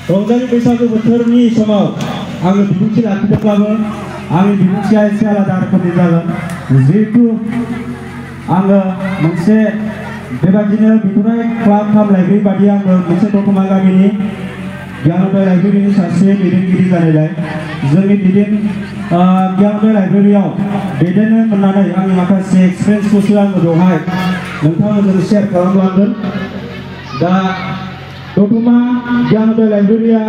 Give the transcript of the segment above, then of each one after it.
रंजालि बैसागु बोथोरनि समाव आङो बिबुंथि लाखिदोंब्लाबो आंनि बिबुंथिया एसे आलादा रोखोमनि जागोन जिहेतु आङो मोनसे बेबादिनो बिथराइ क्लाब लाइब्रेरि बादि आङो मोनसे दतमा गामिनि गियानोदय लाइब्रेरिनि सासे दैदेनगिरि जानायलाय जोंनि गियानोदय लाइब्रेरियाव दैदेननो मोननानै आंनि माखासे एक्सपिरियेन्सखौसो आङो बेवहाय नोंथांमोनजों शेयार खालामलांगोन। दा दतमा गियानोदय लाइब्रेरिया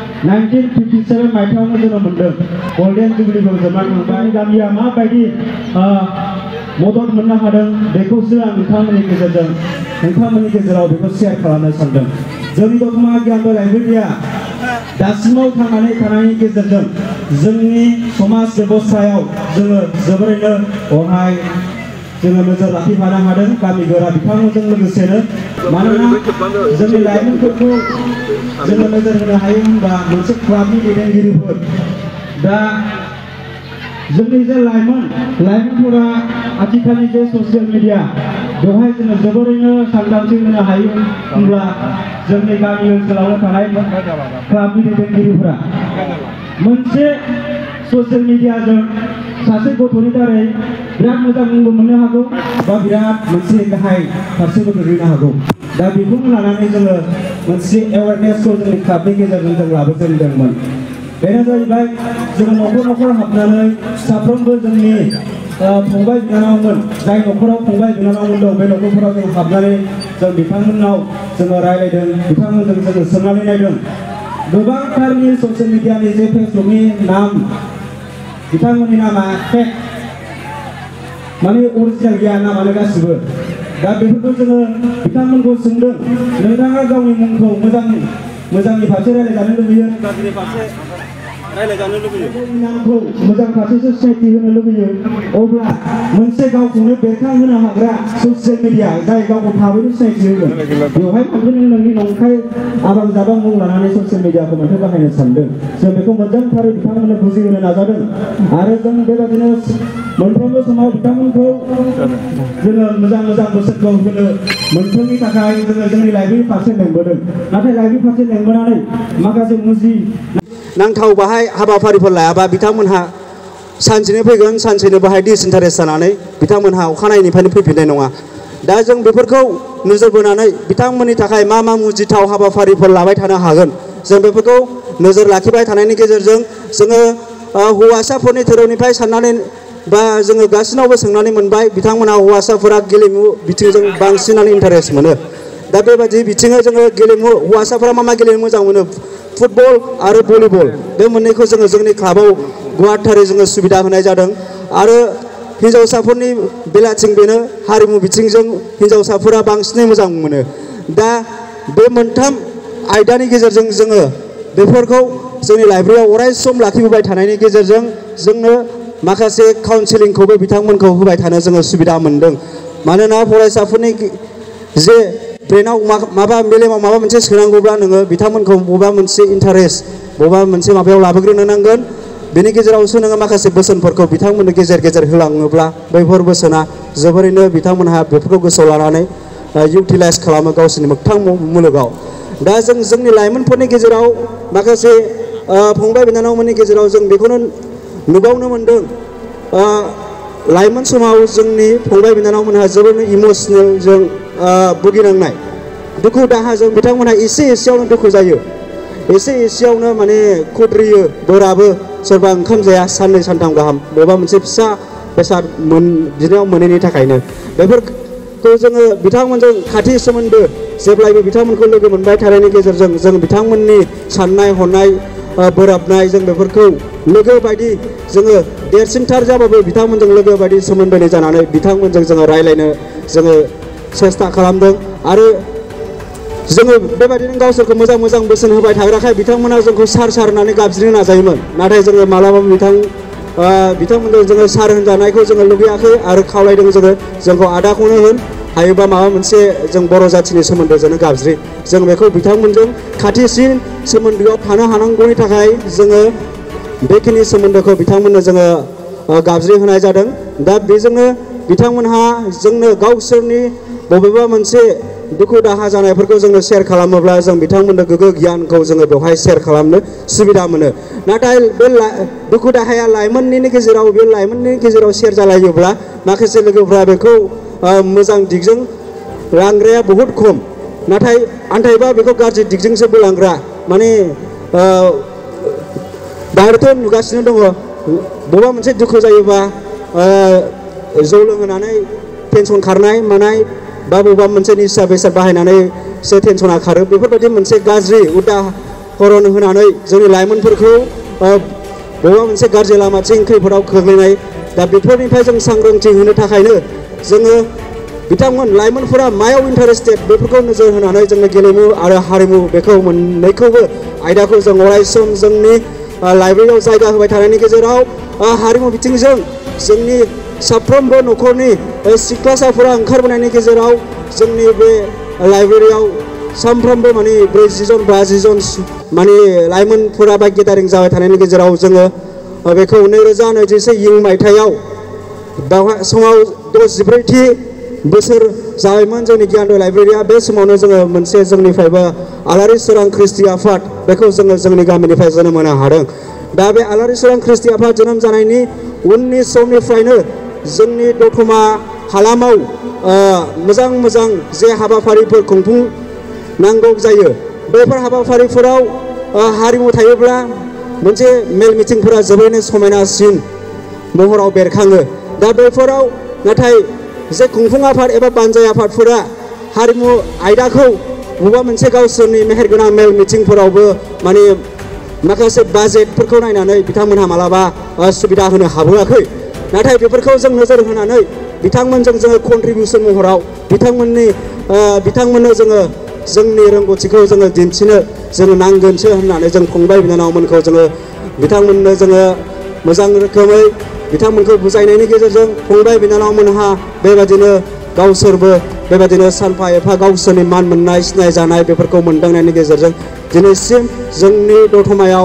1957 मायथाइयावनो जोनोम मोनदों। गल्डेन जुबलिखौ जोबनानै थांबाय। गामिया माबायदि मदद मोननो हादों बेखौसो आं नोंथांमोननि गेजेराव बेखौ शेयार खालामनो सानदों। जोंनि दतमा गियानोदय लाइब्रेरिया दासिमाव थांनानै थानायनि गेजेरजों जोंनि समाज बेबस्थायाव जोङो जोबोरैनो बेवहाय जोङो नोजोर लाखिफानो हादों गामि गोरा बिथांमोनजों लोगोसेनो। मानोना जोंनि लाइमोनफोरखौ जोङो नोजोर होनो हायो होनबा मोनसे क्लाबनि दैदेनगिरिफोर दा जोंनि जे लाइमोनफोरा आथिखालनि जे ससियेल मिडिया बेवहाय जोङो जोबोरैनो सांग्रांथि होनो हायो होनब्ला जोंनि गामि ओनसोलावनो थानाय क्लाबनि दैदेनगिरिफोरा मोनसे ससियेल मिडियाजों सासे गथ'नि दारै बिराद मोजां मुंबो मोननो हागौ बा बिराद मोनसे गाहाय फारसेबो गोग्लैनो हागौ। दा बेखौनो लानानै जोङो मोनसे एवारनेसखौ जोंनि क्लाबनि गेजेरजों जों लाबोजेनदोंमोन। बेनो जाहैबाय जोङो न'खर हाबनानै साफ्रोमबो जोंनि फंबाय बिनानावमोन जाय न'खराव फंबाय बिनानावमोन दं बे न'खरफोराव जों हाबनानै जों बिथांमोननाव जोङो रायलायदों, बिथांमोनजों जोङो सोंनानै नायदों। गोबांथारनि ससियेल मिडियानि जे फेसबुकनि नाम बिथांमोननि नामा फेक माने अरिजिनेल गैया नामानो गासिबो। दा बेफोरखौ जोङो बिथांमोनखौ सोंदों नोंथाङा गावनि मुंखौ मोजांनि फारसे रायलायजानो लुबैयो, गाज्रिनि फारसे रायलायजानो लुबैयो, नामखौ मोजां फारसेसो सिनायथि होनो लुबैयो, अब्ला मोनसे गावखौनो बेरखांहोनो हाग्रा ससियेल मिडिया जाय गावखौ थाबैनो सिनायथि होगोन बेवहाय माथो नोंनि नंखाय आबां जाबां मुं लानानै ससियेल मिडियाखौ माथो बाहायनो सानदों। जों बेखौ मोजांथारै बिथांमोननो बुजिहोनो नाजादों आरो जों बेबायदिनो मोनफ्रोमबो समाव बिथांमोनखौ जोङो मोजां बोसोनखौ होनो मोनथोंनि थाखाय जोङो जोंनि लाइब्रेरि फारसे लेंबोदों। नाथाय लाइब्रेरि फारसे लेंबोनानै माखासे नांथाव बाहाय हाबाफारिफोर लायाबा बिथांमोनहा सानसेनो फैगोन, सानसेनो बाहाय डिसइन्टारेस्ट जानानै बिथांमोनहा अखानायैनिफ्रायनो फैफिननाय नङा। दा जों बेफोरखौ नोजोर बोनानै बिथांमोननि थाखाय मा मुजिथाव हाबाफारिफोर लाबाय थानो हागोन जों बेफोरखौ नोजोर लाखिबाय थानायनि गेजेरजों जोङो हौवासाफोरनि धोरोमनिफ्राय साननानै बा जोङो गासिनावबो सोंनानै मोनबाय बिथांमोनहा हौवासाफोरा गेलेमु बिथिंजों बांसिनानो इन्टारेस्ट मोनो। दा बेबायदि बिथिङै जोङो गेलेमु हौवासाफोरा मा गेलेनो मोजां मोनो फुटबल आरो भलिबल बे मोननैखौ जोङो जोंनि क्लाबाव गुवारथारै जोङो सुबिदा होनाय जादों। आरो हिन्जावसाफोरनि बेलाथिं बेनो हारिमु बिथिंजों हिन्जावसाफोरा बांसिनै मोजां मोनो। दा बे मोनथाम आयदानि गेजेरजों जोङो बेफोरखौ जोंनि लाइब्रेरियाव अरायसम लाखिबोबाय थानायनि गेजेरजों जोंनो माखासे काउन्सिलिंखौबो बिथांमोनखौ होबाय थानो जोङो सुबिदा मोनदों। मानोना फरायसाफोरनि जे ब्रेनाव मेलेमाव माबा मोनसे सोनांगौब्ला नोङो बिथांमोनखौ बबेबा मोनसे इन्टारेस्ट बबेबा मोनसे माबायाव लाबोग्रोनो नांगोन। बेनि गेजेरावसो नोङो माखासे बोसोनफोरखौ बिथांमोननो गेजेर होलाङोब्ला बैफोर बोसोना जोबोरैनो बिथांमोनहा बेफोरखौ गोसोआव लानानै इउटिलाइज खालामो गावसोरनि मोगथां मुलुगाव। दा जोंनि लाइमोनफोरनि गेजेराव माखासे फंबाय बिनानावमोननि गेजेराव जों बेखौनो नुबावनो मोनदों लाइमोन समाव जोंनि फंबाय बिनानावमोनहा जोबोरैनो इमोसनेलजों भुगिनांनाय दुखु दाहाजों बिथांमोनहा एसेयावनो दुखु जायो, एसेयावनो माने खुद्रियो, बोराबो, सोरबा ओंखाम जाया साननै सानथाम गाहाम बबेबा मोनसे फिसा बेसाद बिनायाव मोनैनि थाखायनो। बेफोरखौ जोङो बिथांमोनजों खाथि सोमोन्दो जेब्लायबो बिथांमोनखौ लोगो मोनबाय थानायनि गेजेरजों जों बिथांमोननि साननाय हनाय बोराबनाय जों बेफोरखौ लोगो बायदि जोङो देरसिनथार जाबाबो बिथांमोनजों लोगो बायदि सोमोन्दोनि जानानै बिथांमोनजों जोङो रायलायनो जोङो सेस्था खालामदों। आरो जोङो बेबायदिनो गावसोरखौ मोजां बोसोन होबाय थाग्राखाय बिथांमोना जोंखौ सार होननानै गाबज्रिनो नाजायोमोन। नाथाय जोङो मालाबाबो बिथांमोनजों जोङो सार होनजानायखौ जोङो लुबैयाखै आरो खावलायदों जोंखौ आदाखौनो होन, हायोबा माबा मोनसे जों बर' जाथिनि सोमोन्दोजोंनो गाबज्रि। जों बेखौ बिथांमोनजों खाथिसिन सोमोन्दोआव थानो हानांगौनि थाखाय जोङो बेखिनि सोमोन्दोखौ बिथांमोननो जोङो गाबज्रि होनाय जादों। दा बेजोंनो बिथांमोनहा जोंनो गावसोरनि बबेबा मोनसे दुखु दाहा जानायफोरखौ जोङो शेयार खालामोब्ला जों बिथांमोननो गोग्गो गियानखौ जोङो बेवहाय शेयार खालामनो सुबिदा मोनो। नाथाय बे दुखु दाहाया लाइमोननि गेजेराव शेयार जालायोब्ला माखासे लोगोफ्रा बेखौ मोजां दिगजों लांग्राया बहुद खम, नाथाय आन्थायबा बेखौ गाज्रि दिगजोंसो बोलांग्रा माने दायोथ' नुगासिनो दङ बबेबा मोनसे दुखु जायोबा जौ लोंहोनानै टेनसन खारनाय मानाय बा बबेबा मोनसे निसा बेसाद बाहायनानैसो टेनसना खारो, बेफोरबायदि मोनसे गाज्रि उदाहरन होनानै जोंनि लाइमोनफोरखौ बबेबा मोनसे गाज्रि लामाथिं खैफोदाव खोख्लैनाय। दा बेफोरनिफ्राय जों सांग्रांथि होनो थाखायनो जोङो बिथांमोन लाइमोनफोरा मायाव इन्टारेस्टेड बेफोरखौ नोजोर होनानै जोंनि गेलेमु आरो हारिमु बेखौ मोननैखौबो आयदाखौ जों अरायसम जोंनि लाइब्रेरियाव जायगा होबाय थानायनि गेजेराव हारिमु बिथिंजों जोंनि साफ्रोमबो न'खरनि सिख्लासाफोरा ओंखारबोनायनि गेजेराव जोंनि बे लाइब्रेरियाव सानफ्रोमबो माने 40 जन 50 जन माने लाइमोनफोरा बा गेदारिं जाबाय थानायनि गेजेराव जोङो बेखौ 2024 इं मायथाइयाव समाव 64थि बोसोर जाबायमोन जोंनि गियानद लाइब्रेरिया। बे समावनो जोङो मोनसे जोंनिफ्रायबो आलारि सोरां ख्रिस्टि आफाद बेखौ जोङो जोंनि गामिनिफ्राय जोनोम होनो हादों। दा बे आलारि सोरां ख्रिस्टि आफाद जोनोम जानायनि उननि समनिफ्रायनो जोंनि दतमा हालामाव मोजां जे हाबाफारिफोर खुंफुंनांगौ जायो बेफोर हाबाफारिफोराव हारिमु थायोब्ला मोनसे मेल मिटिंफोरा जोबोरैनो समायनासिन महराव बेरखाङो। दा बेफोराव नाथाय जे खुंफुं आफाद एबा बानजाय आफादफोरा हारिमु आयदाखौ बबेबा मोनसे गावसोरनि मेहेरगोनां मेल मिटिंफोरावबो माने माखासे बाजेटफोरखौ नायनानै बिथांमोनहा मालाबा सुबिदा होनो हाबोआखै। नाथाय बेफोरखौ जों नोजोर होनानै बिथांमोनजों जोङो कन्ट्रिबिउसन महराव बिथांमोननो जोङो जोंनि रोंगौथिखौ जोङो दिन्थिनो जोङो नांगोनसो होननानै जों फंबाय बिनानावमोनखौ जोङो बिथांमोननो जोङो मोजां रोखोमै बिथांमोनखौ बुजायनायनि गेजेरजों फंबाय बिनानावमोनहा बेबादिनो गावसोरबो बेबादिनो सानफा एफा गावसोरनि मान मोननाय सिनायजानाय बेफोरखौ मोनदांनायनि गेजेरजों दिनैसिम जोंनि दतमायाव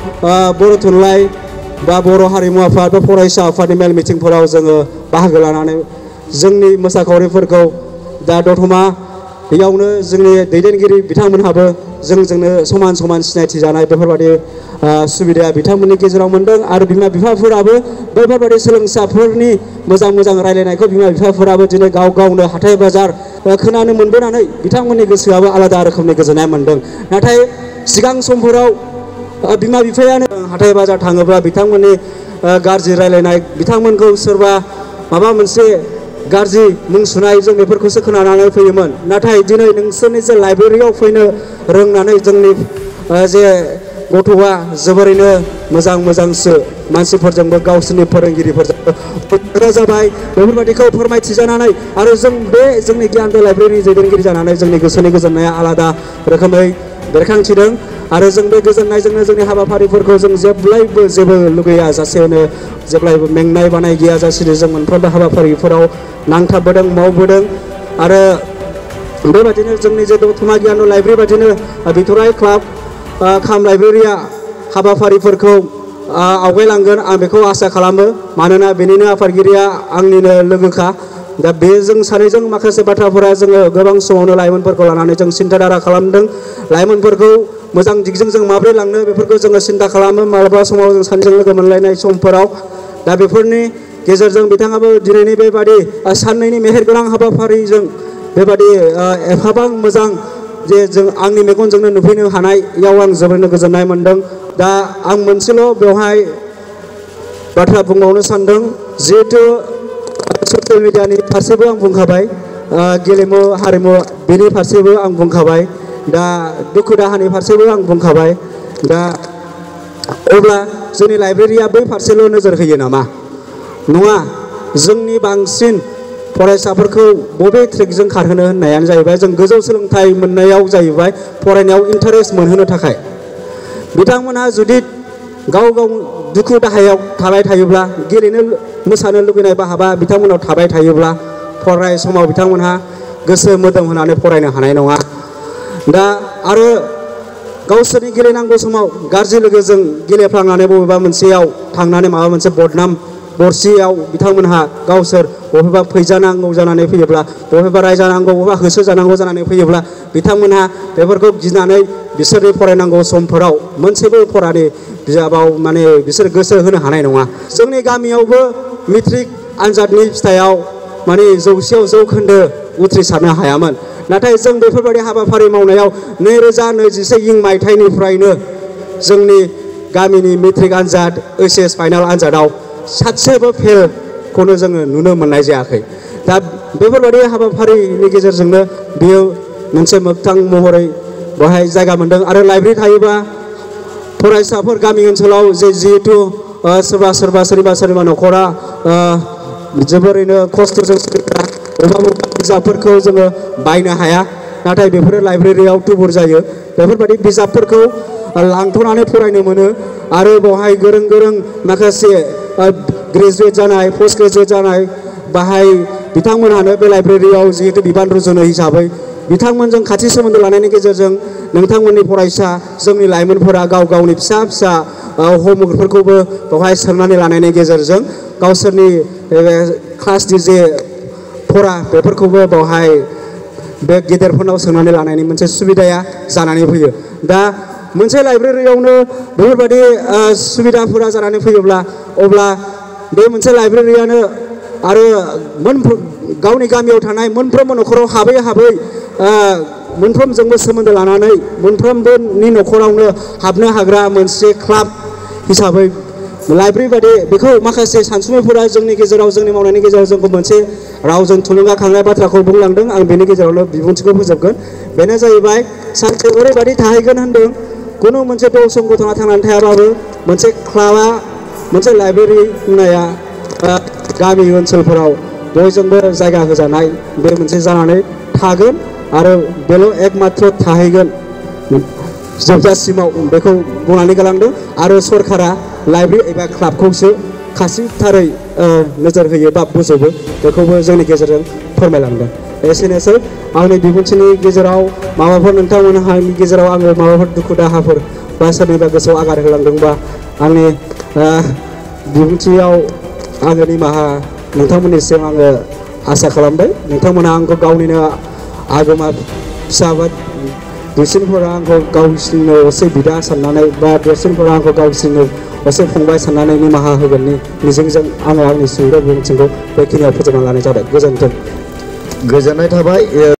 बर' थुनलाइ बा बर' हारिमु आफाद बा फरायसा आफादनि मेल मिटिंफोराव जोङो बाहागो लानानै जोंनि मोसाखावरिफोरखौ दा दतमायावनो जोंनि दैदेनगिरि बिथांमोनहाबो जोंजोंनो समान समान सिनायथि जानाय बेफोरबायदि सुबिदाया बिथांमोननि गेजेराव मोनदों। आरो बिमा बिफाफोराबो बेफोरबायदि सोलोंसाफोरनि मोजां रायलायनायखौ बिमा बिफाफोराबो दिनै गावनो हाथाय बाजार खोनानो मोनबोनानै बिथांमोननि गोसोआबो आलादा रोखोमनि गोजोननाय मोनदों। नाथाय सिगां समफोराव बिमा बिफायानो हाथाय बाजार थाङोब्ला बिथांमोननि गाज्रि रायलायनाय बिथांमोनखौ सोरबा माबा मोनसे गाज्रि मुं सुनाय जों बेफोरखौसो खोनानानै फैयोमोन। नाथाय दिनै नोंसोरनि जे लाइब्रेरियाव फैनो रोंनानै जोंनि जे गथ'आ जोबोरैनो मोजांसो मानसिफोरजोंबो गावसोरनि फोरोंगिरिफोरजों जाबाय बेफोरबायदिखौ फोरमायथि जानानै आरो जों बे जोंनि गियानद लाइब्रेरिनि दैदेनगिरि जानानै जोंनि गोसोनि गोजोननाया आलादा रोखोमै बेरखांथिदों। आरो जों बे गोजोननायजोंनो जोंनि हाबाफारिफोरखौ जों जेब्लायबो जेबो लुगैया जासेनो जेब्लायबो मेंनाय बानाय गैया जासेनो जों मोनफ्रोमबो हाबाफारिफोराव नांथाबबोदों मावबोदों। आरो बेबादिनो जोंनि जे दतमा गियानद लाइब्रेरि बादिनो बिथराइ क्लाब खाम लाइब्रेरिया हाबाफारिफोरखौ आवगायलांगोन आं बेखौ आसा खालामो। मानोना बेनिनो आफादगिरिया आंनिनो लोगोखा। दा बे जों सानैजों माखासे बाथ्राफोरा जोङो गोबां समावनो लाइमोनफोरखौ लानानै जों सिन्था धारा खालामदों। लाइमोनफोरखौ मोजां दिगजों जों माबोरै लांनो बेफोरखौ जोङो सिन्था खालामो माब्लाबा समाव जों सानैजों लोगो मोनलायनाय समफोराव। दा बेफोरनि गेजेरजों बिथाङाबो दिनैनि बेबादि साननैनि मेहेरगोनां हाबाफारिजों बेबादि एफाबां मोजां जे जों आंनि मेगनजोंनो नुफैनो हानायाव आं जोबोरैनो गोजोननाय मोनदों। दा आं मोनसेल' बेवहाय बाथ्रा बुंबावनो सानदों। जिहेथु ससियेल मिडियानि फारसेबो आं बुंखाबाय, गेलेमु हारिमु बेनि फारसेबो आं बुंखाबाय, दा दुखु दाहानि फारसेबो आं बुंखाबाय। दा अब्ला जोंनि लाइब्रेरिया बै फारसेल' नोजोर होयो नामा? नङा, जोंनि बांसिन फरायसाफोरखौ बबे ट्रेकजों खारहोनो होननायानो जाहैबाय जों गोजौ सोलोंथाइ मोननायाव जाहैबाय फरायनायाव इन्टारेस्ट मोनहोनो थाखाय। बिथांमोनहा जुदि गाव दुखु दाहायाव थाबाय थायोब्ला गेलेनो मोसानो लुबैनाय बाहाबा बिथांमोनाव थाबाय थायोब्ला फरायनाय समाव बिथांमोनहा गोसो मोदोम होनानै फरायनो हानाय नङा। दा आरो गावसोरनि गेलेनांगौ समाव गाज्रि लोगोजों गेलेफ्लांनानै बबेबा मोनसेयाव थांनानै माबा मोनसे बदनाम गरसेयाव बिथांमोनहा गावसोर बबेबा फैजानांगौ जानानै फैयोब्ला बबेबा रायजानांगौ बबेबा होसोजानांगौ जानानै फैयोब्ला बिथांमोनहा बेफोरखौ गिनानै बिसोरनि फरायनांगौ समफोराव मोनसेबो फरानि बिजाबाव माने बिसोर गोसो होनो हानाय नङा। जोंनि गामियावबो मेट्रिक आनजादनि फिथाइयाव माने 100 जौखोन्दो उथ्रिसारनो हायामोन। नाथाय जों बेफोरबायदि हाबाफारि मावनायाव 2021 मायथाइनिफ्रायनो जोंनि गामिनि मेट्रिक आनजाद HS फाइनाल आनजादाव सासेबो फेलखौनो जोङो नुनो मोननाय जायाखै। दा बेफोरबायदि हाबाफारिनि गेजेरजोंनो बियो मोनसे मोगथां महरै बेवहाय जायगा मोनदों। आरो लाइब्रेरि थायोबा फरायसाफोर गामि ओनसोलाव जिहेतु सोरनिबा न'खरा जोबोरैनो खस्थ'जों सोलिग्रा बबेबा बिजाबफोरखौ जोङो बायनो हाया, नाथाय बेफोरो लाइब्रेरियाव थुबुर जायो। बेफोरबायदि बिजाबफोरखौ लांथ'नानै फरायनो मोनो आरो बेवहाय गोरों माखासे ग्रेजुवेट जानाय पोस्ट ग्रेजुवेट जानाय बाहाय बिथांमोनहानो बे लाइब्रेरियाव जिहेतु बिबान रुजुनो हिसाबै बिथांमोनजों खाथि सोमोन्दो लानायनि गेजेरजों नोंथांमोननि फरायसा जोंनि लाइमोनफोरा गावनि फिसा हमवर्कफोरखौबो बेवहाय सोंनानै लानायनि गेजेरजों गावसोरनि क्लासनि जे फरा बेफोरखौबो बेवहाय बे गेदेरफोरनाव सोंनानै लानायनि मोनसे सुबिदाया जानानै फैयो। दा मोनसे लाइब्रेरियावनो बेफोरबायदि सुबिदाफोरा जानानै फैयोब्ला अब्ला बे मोनसे लाइब्रेरियानो आरो गावनि गामियाव थानाय मोनफ्रोमबो न'खराव हाबै मोनफ्रोमजोंबो सोमोन्दो लानानै मोनफ्रोमबोनि न'खरावनो हाबनो हाग्रा मोनसे क्लाब हिसाबै लाइब्रेरि बादि बेखौ माखासे सानसुमैफोरा जोंनि गेजेराव जोंनि मावनायनि गेजेराव जोंखौ मोनसे रावजों थुलुंगाखांनाय बाथ्राखौ बुंलांदों। आं बेनि गेजेरावनो बिबुंथिखौ फोजोबगोन। बेनो जाहैबाय सानसे ओरैबायदि थाहैगोन होनदों खुनु मोनसे दल संगठना थांनानै थायाबाबो मोनसे क्लाबा मोनसे लाइब्रेरि होननाया गामि ओनसोलफोराव बयजोंबो जायगा होजानाय बे मोनसे जानानै थागोन आरो बेल' एकमात्र थाहैगोन जोबजासिमाव बेखौ बुंनानै गालांदों। आरो सरकारा लाइब्रेरि एबा क्लाबखौसो खासिथारै नोजोर होयो बा बोजबो बेखौबो जोंनि गेजेरजों फोरमायलांदों। एसेनोसै आंनि बिबुंथिनि गेजेराव माबाफोर नोंथांमोनहानि गेजेराव आङो माबाफोर दुखु दाहाफोर बा सोरनिबा गोसोआव आघात होलांदोंबा आंनि बिबुंथियाव आङो निमाहा नोंथांमोननिसिम आङो आसा खालामबाय। नोंथांमोना आंखौ गावनिनो आगोमा फिसा बा दुइसिनफोरा आंखौ गावसिनो असे बिदा साननानै बा देरसिनफोरा आंखौ गावसिनो असे फंबाय साननानै निमाहा होगोननि मिजिंजों आङो आंनि सुंद' बिबुंथिखौ बेखिनियाव फोजोबना लानाय जाबाय। गोजोन्थों। गोजोननाय थाबाय।